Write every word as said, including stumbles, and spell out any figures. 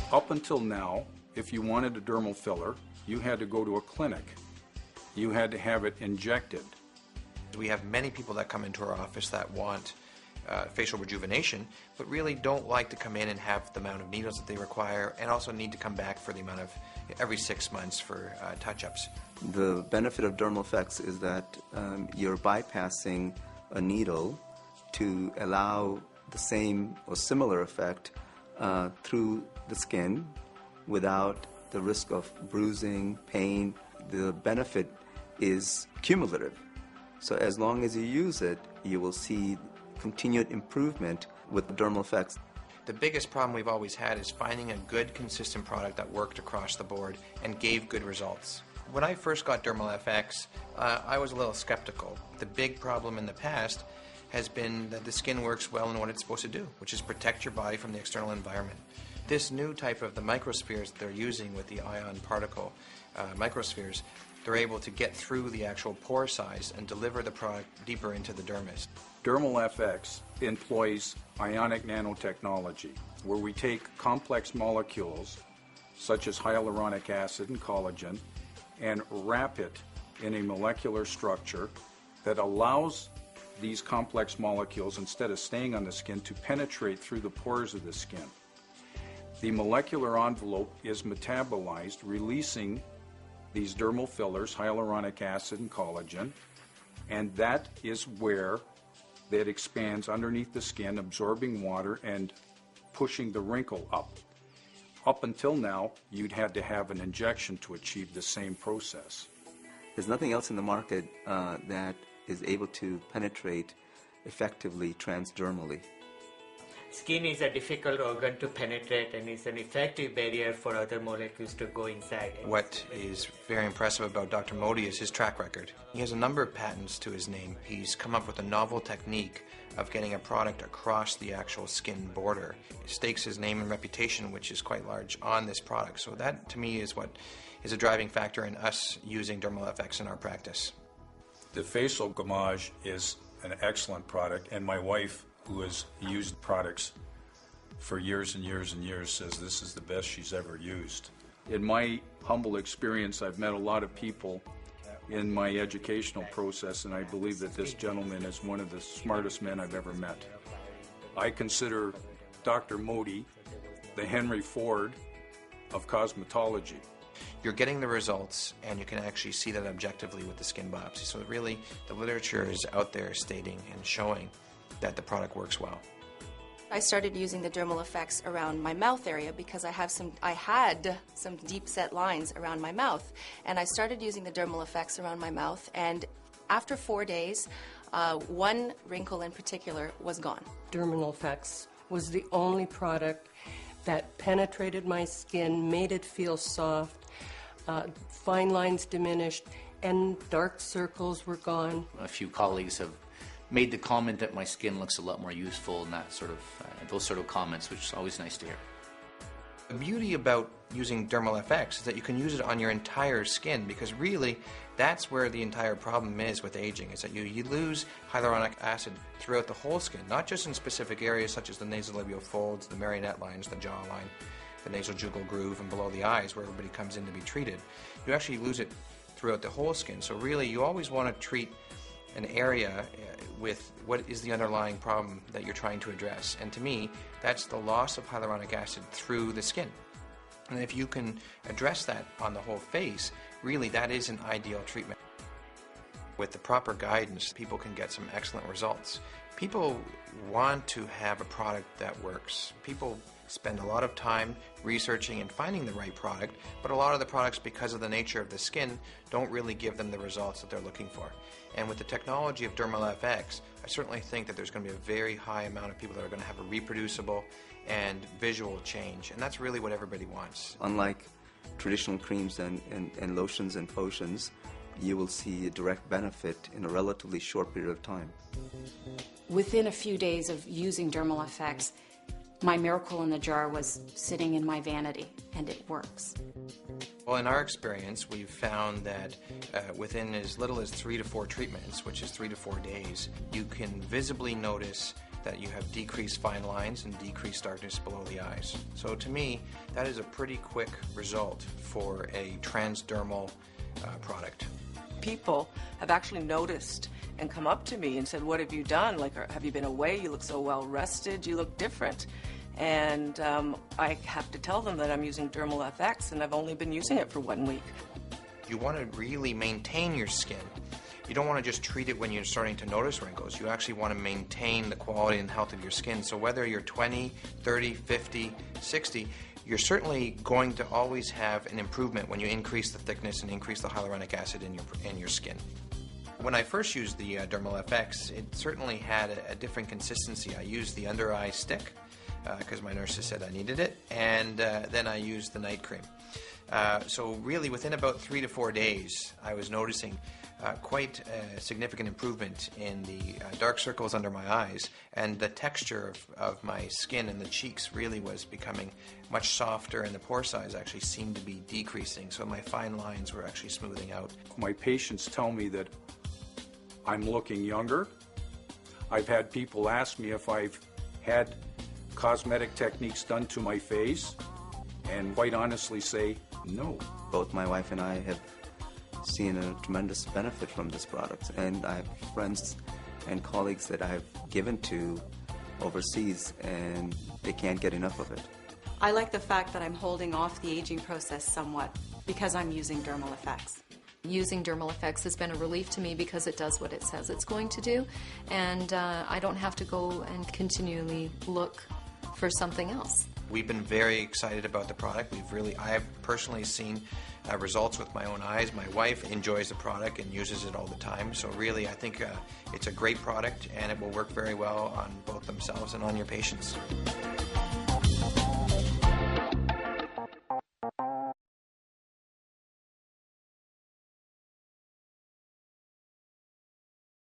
Up until now, if you wanted a dermal filler, you had to go to a clinic. You had to have it injected. We have many people that come into our office that want uh, facial rejuvenation, but really don't like to come in and have the amount of needles that they require, and also need to come back for the amount of every six months for uh, touch-ups. The benefit of dermal effects is that um, you're bypassing a needle to allow the same or similar effect uh, through the skin without the risk of bruising, pain. The benefit is cumulative. So as long as you use it, you will see continued improvement with the dermal effects. The biggest problem we've always had is finding a good, consistent product that worked across the board and gave good results. When I first got Dermal F X, uh, I was a little skeptical. The big problem in the past has been that the skin works well in what it's supposed to do, which is protect your body from the external environment. This new type of the microspheres that they're using with the ion particle uh, microspheres, they're able to get through the actual pore size and deliver the product deeper into the dermis. Dermal F X employs ionic nanotechnology, where we take complex molecules such as hyaluronic acid and collagen and wrap it in a molecular structure that allows these complex molecules, instead of staying on the skin, to penetrate through the pores of the skin. The molecular envelope is metabolized, releasing these dermal fillers, hyaluronic acid and collagen, and that is where that expands underneath the skin, absorbing water and pushing the wrinkle up. Up until now, you'd had to have an injection to achieve the same process. There's nothing else in the market uh, that is able to penetrate effectively transdermally. Skin is a difficult organ to penetrate and is an effective barrier for other molecules to go inside. What is very impressive about Doctor Modi is his track record. He has a number of patents to his name. He's come up with a novel technique of getting a product across the actual skin border. He stakes his name and reputation, which is quite large, on this product. So that, to me, is what is a driving factor in us using Dermal F X in our practice. The facial gommage is an excellent product, and my wife, who has used products for years and years and years, says this is the best she's ever used. In my humble experience, I've met a lot of people in my educational process, and I believe that this gentleman is one of the smartest men I've ever met. I consider Doctor Modi the Henry Ford of cosmetology. You're getting the results, and you can actually see that objectively with the skin biopsy. So really, the literature is out there stating and showing that the product works well. I started using the Dermal Effects around my mouth area because I have some, I had some deep set lines around my mouth, and I started using the Dermal Effects around my mouth, and after four days, uh, one wrinkle in particular was gone. Dermal Effects was the only product that penetrated my skin, made it feel soft, uh, fine lines diminished, and dark circles were gone. A few colleagues have made the comment that my skin looks a lot more youthful, and that sort of, uh, those sort of comments, which is always nice to hear. The beauty about using Dermal F X is that you can use it on your entire skin, because really that's where the entire problem is with aging, is that you, you lose hyaluronic acid throughout the whole skin, not just in specific areas such as the nasolabial folds, the marionette lines, the jawline, the nasojugal groove, and below the eyes where everybody comes in to be treated. You actually lose it throughout the whole skin. So really you always want to treat an area with what is the underlying problem that you're trying to address. And to me, that's the loss of hyaluronic acid through the skin. And if you can address that on the whole face, really that is an ideal treatment. With the proper guidance, people can get some excellent results. People want to have a product that works. People spend a lot of time researching and finding the right product, but a lot of the products, because of the nature of the skin, don't really give them the results that they're looking for. And with the technology of Dermal F X, I certainly think that there's going to be a very high amount of people that are going to have a reproducible and visual change, and that's really what everybody wants. Unlike traditional creams and, and, and lotions and potions, you will see a direct benefit in a relatively short period of time. Within a few days of using Dermal F X, my miracle in the jar was sitting in my vanity, and it works. Well, in our experience, we've found that uh, within as little as three to four treatments, which is three to four days, you can visibly notice that you have decreased fine lines and decreased darkness below the eyes. So to me, that is a pretty quick result for a transdermal uh, product. People have actually noticed and come up to me and said, what have you done? Like, have you been away? You look so well rested. You look different. And um, I have to tell them that I'm using Dermal F X, and I've only been using it for one week. You want to really maintain your skin. You don't want to just treat it when you're starting to notice wrinkles. You actually want to maintain the quality and health of your skin. So whether you're twenty, thirty, fifty, sixty, you're certainly going to always have an improvement when you increase the thickness and increase the hyaluronic acid in your, in your skin. When I first used the uh, Dermal F X, it certainly had a, a different consistency. I used the under eye stick because uh, my nurses said I needed it, and uh, then I used the night cream. Uh, so really within about three to four days I was noticing uh, quite a significant improvement in the uh, dark circles under my eyes, and the texture of, of my skin and the cheeks really was becoming much softer, and the pore size actually seemed to be decreasing, so my fine lines were actually smoothing out. My patients tell me that I'm looking younger. I've had people ask me if I've had cosmetic techniques done to my face, and quite honestly say no. Both my wife and I have seen a tremendous benefit from this product, and I have friends and colleagues that I have given to overseas, and they can't get enough of it. I like the fact that I'm holding off the aging process somewhat because I'm using Dermal F X. Using Dermal F X has been a relief to me because it does what it says it's going to do, and uh, I don't have to go and continually look for something else. We've been very excited about the product. We've really, I've personally seen uh, results with my own eyes. My wife enjoys the product and uses it all the time. So really, I think uh, it's a great product, and it will work very well on both themselves and on your patients.